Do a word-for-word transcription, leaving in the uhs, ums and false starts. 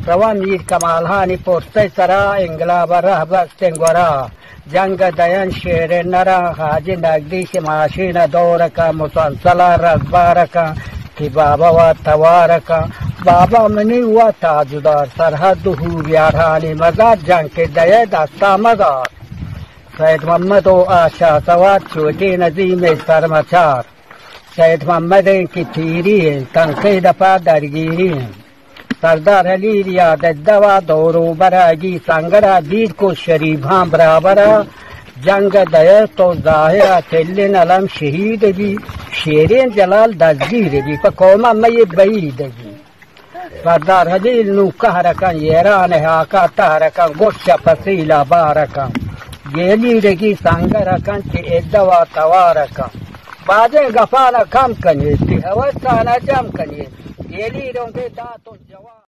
रवा मीर कमालहानी पोस्ते सरा इंगला बरह बस्तेंगोरा जंग दयन शेर नरा हाजी नगदी से माशीन दौर का मुसलसला रखबार का कि बाबा व तवार का बाबा मनी हुआ ताजुदार सरहद यारानी मजार जंग के दया दस्ता मजार सैयद मोहम्मद ओ आशा सवार छोटे नजीम सरमचार सैयद मोहम्मद की थीरी है तंखे दफा दरगिरी है सरदार अली रियाद दवा दौरो बरागी संगरा दीद को शरीफा बराबरा जंग दया तो जाहिरा चलन अलम शहीद भी शेरें जलाल दजगीर भी पकौमा मई बईद भी सरदार हजील नु कहरका येरान हाका तहरका गोशा पसीला बारका गेली रगी संगरका के दवा तवारका बाजे गफाना कम कनिए हवस का जम कनिए गेली रोंगे दांतों जवा।